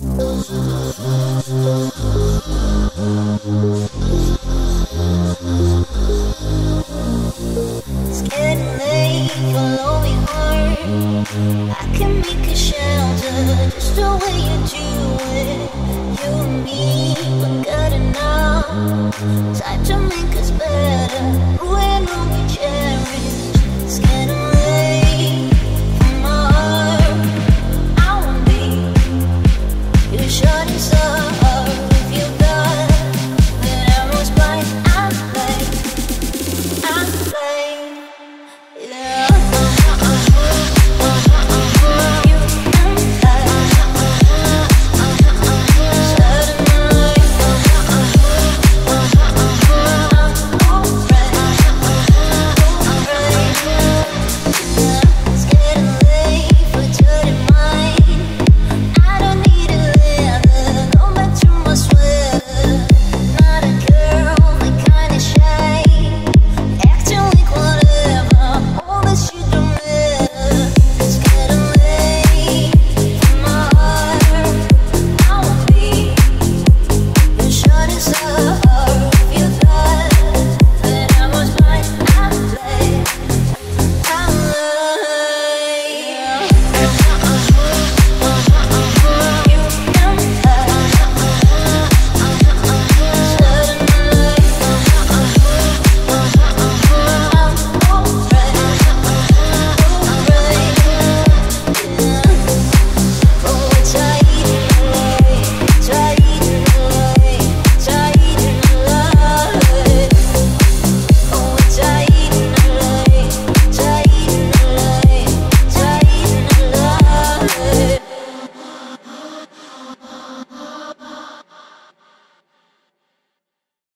It's getting late, follow me home. I can make a shelter just the way you do it. You and me, we're good enough. Time to make us better. When we cherish